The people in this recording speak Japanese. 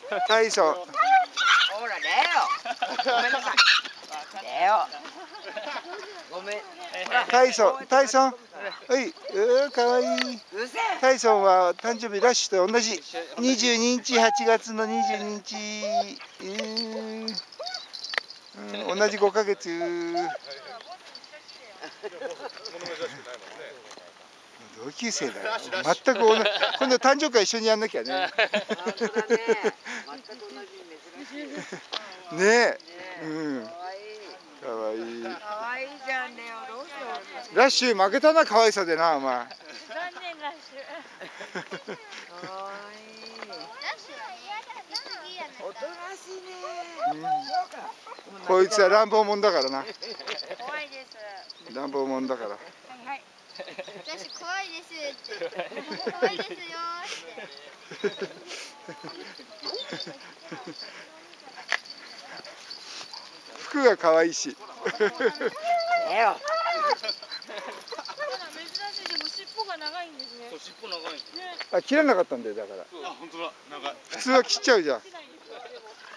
タイソン。 ほら、レオ。ごめんなさい。レオ。ごめん。 タイソン、タイソン。はい、かわいい。タイソンは誕生日ラッシュと同じ。22日、8月の22日。同じ5ヶ月。同級生だよ。全く同じ。今度誕生会一緒にやんなきゃね。ねえ。うん。かわいい。 かわいいじゃん、レオ。どうしよう。 ラッシュ負けたな、可愛さでな、お前。 残念ラッシュ。 かわいい。 ラッシュはね、 おとなしいね。 こいつは乱暴者だからな。 怖いです。 乱暴者だから。 はいはい。私怖いですって。怖いですよって。 服が可愛いし。 レオ。 珍しいでも尻尾が長いんですね。 そう、尻尾長い。 あ、切らなかったんだよ、だから。 あ、本当だ、長い。 普通は切っちゃうじゃん。